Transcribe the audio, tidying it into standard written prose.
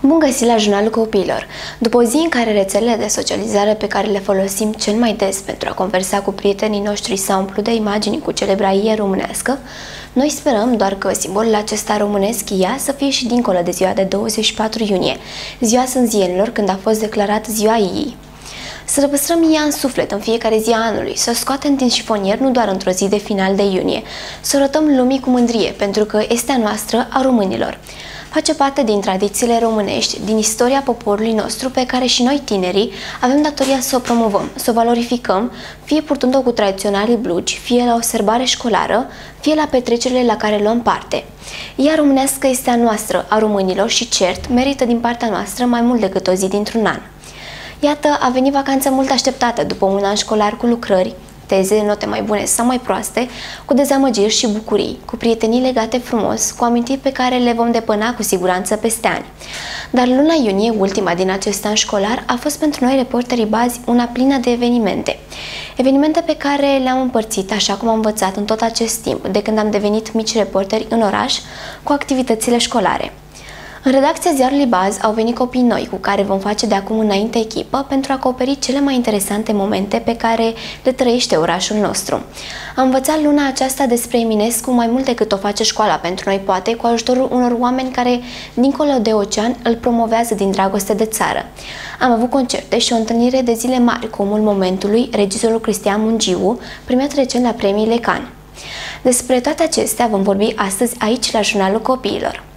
Bun găsit la Jurnalul Copiilor! După o zi în care rețelele de socializare pe care le folosim cel mai des pentru a conversa cu prietenii noștri s-au umplut de imagini cu celebrație românească, noi sperăm doar că simbolul acesta românesc ia să fie și dincolo de ziua de 24 iunie, ziua sânzienilor, când a fost declarat ziua ei. Să păstrăm ea în suflet în fiecare zi a anului, să o scoatem din șifonier nu doar într-o zi de final de iunie, să o arătăm lumii cu mândrie, pentru că este a noastră, a românilor. Face parte din tradițiile românești, din istoria poporului nostru, pe care și noi, tinerii, avem datoria să o promovăm, să o valorificăm, fie purtând-o cu tradiționalii blugi, fie la o sărbare școlară, fie la petrecerile la care luăm parte. Ea românească este a noastră, a românilor, și cert, merită din partea noastră mai mult decât o zi dintr-un an. Iată, a venit vacanța mult așteptată după un an școlar cu lucrări, teze, note mai bune sau mai proaste, cu dezamăgiri și bucurii, cu prietenii legate frumos, cu amintiri pe care le vom depăna cu siguranță peste ani. Dar luna iunie, ultima din acest an școlar, a fost pentru noi, reporterii Bazi, una plină de evenimente. Evenimente pe care le-am împărțit, așa cum am învățat în tot acest timp, de când am devenit mici reporteri în oraș, cu activitățile școlare. În redacția ziarului Baz au venit copii noi cu care vom face de acum înainte echipă pentru a acoperi cele mai interesante momente pe care le trăiește orașul nostru. Am învățat luna aceasta despre Eminescu mai mult decât o face școala pentru noi, poate, cu ajutorul unor oameni care, dincolo de ocean, îl promovează din dragoste de țară. Am avut concerte și o întâlnire de zile mari cu omul momentului, regizorul Cristian Mungiu, premiat recent la premiile Cannes. Despre toate acestea vom vorbi astăzi aici la Jurnalul Copiilor.